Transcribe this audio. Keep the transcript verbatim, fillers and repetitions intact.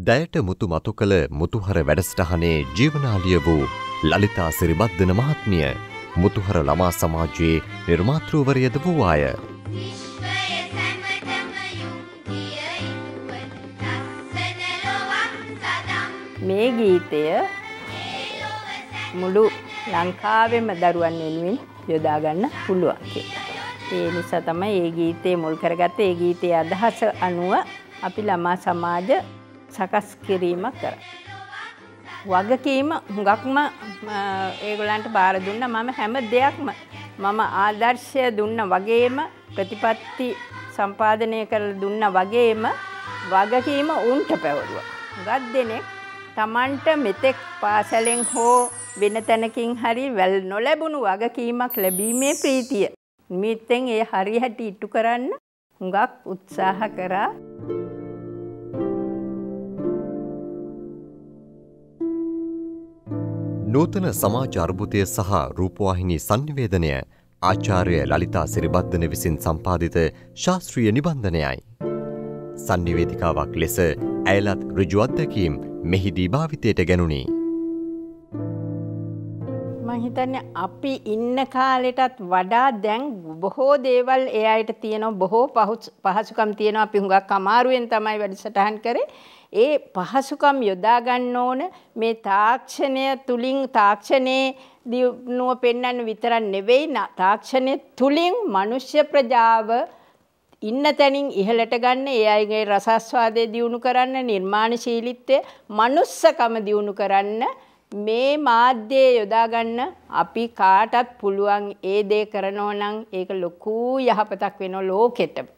දැයට මුතු මතු කළ මුතුහර වැඩසටහනේ ජීවනාලිය වූ ලලිතා සිරිබද්දන මහත්මිය මුතුහර ළමා සමාජයේ නිර්මාතෘවරියද වූ අය. මේ ගීතය මුළු ලංකාවෙම දරුවන් වෙනුවෙන් යොදා ගන්න පුළුවන් කියලා. ඒ නිසා තමයි මේ ගීතේ මුල් කරගත්තේ. ඒ ගීතයේ අදහස අනුව අපි ළමා සමාජ සකස් කිරීමක් කරා. වගකීම හුඟක්ම ඒගොල්ලන්ට බාර දුන්නා. මම හැම දෙයක්ම මම ආදර්ශය දුන්නා වගේම ප්‍රතිපත්ති සම්පාදනය කරලා දුන්නා වගේම වගකීම උන්ට පැවරුවා. හුඟක් දෙනෙක් Tamanට මෙතෙක් පාසලෙන් හෝ වෙන තැනකින් හරි වැල් නොලැබුණු වගකීමක් ලැබීමේ ප්‍රීතිය නිමිත්තෙන් ඒ හරියට ඉටු කරන්න හුඟක් උත්සාහ කරා. නූතන සමාජ අර්බුදය සහ රූපවාහිනී සංනිවේදනය ආචාර්ය ලලිතා සිරිබද්දන විසින් සම්පාදිත ශාස්ත්‍රීය නිබන්ධනයයි. සංනිවේදිකාවක් ලෙස ඇයලත් ඍජු අත්දැකීම් මෙහිදී භාවිතයට ගැනුණි. මම හිතන්නේ අපි ඉන්න කාලෙටත් වඩා දැන් බොහෝ දේවල් ඒ අයට තියෙනවා, බොහෝ පහසුකම් තියෙනවා. අපි හුඟක් අමාරුවෙන් තමයි වැඩසටහන් කරේ. ඒ පහසුකම් යොදා ගන්න ඕන. මේ තාක්ෂණය තුලින් තාක්ෂණයේ දිනුව පෙන්වන්න විතරක් නෙවෙයි, තාක්ෂණය තුලින් මනුෂ්‍ය ප්‍රජාව ඉන්න තැනින් ඉහළට ගන්න, ඒ අයගේ රසාස්වාදය දියුණු කරන්න, නිර්මාණශීලීත්වය, මනුස්සකම දියුණු කරන්න මේ මාධ්‍යය යොදා ගන්න අපි කාටත් පුළුවන්. ඒ දේ කරනවා නම් ඒක ලොකු යහපතක් වෙනවා ලෝකෙට.